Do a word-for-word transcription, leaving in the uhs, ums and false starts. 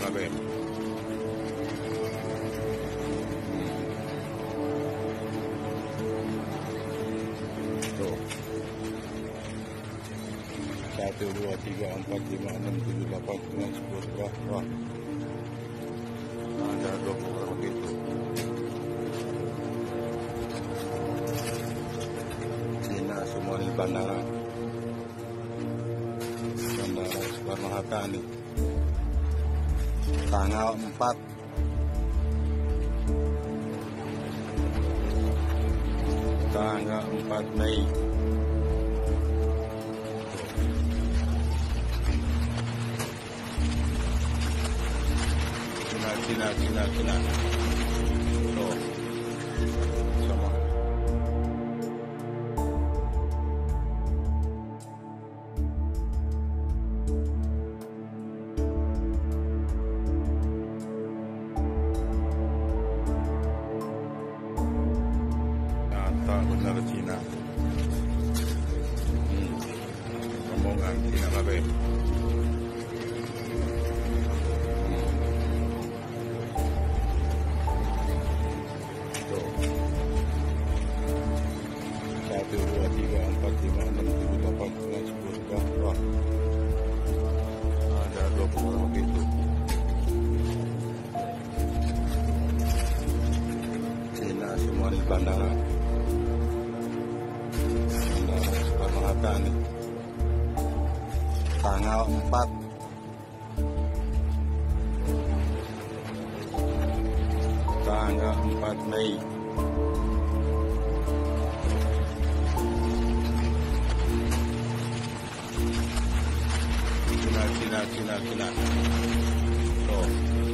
Ngaben. Tuh. Satu, dua, tiga, empat, lima, enam, tujuh, delapan, sembilan, sepuluh, sebelas. Wah. Ada dua puluh lebih itu. Cina semua di bandara. Bandara Soekarno-Hatta nih. Tanggal empat tanggal empat Mei. Cina, Cina, Cina, Cina. Tuh. Sama. Nyata benar Cina. Hmm. Omongan Cina Ngaben. Satu, dua, tiga, empat, lima, enam, tujuh, delapan, sembilan, sepuluh, sebelas. Wah. Ada dua puluh lebih itu. Cina semua di bandara. Bandara Soekarno-Hatta nih. Tanggal empat tanggal empat Mei. Cina, Cina, Cina, Cina. Tuh.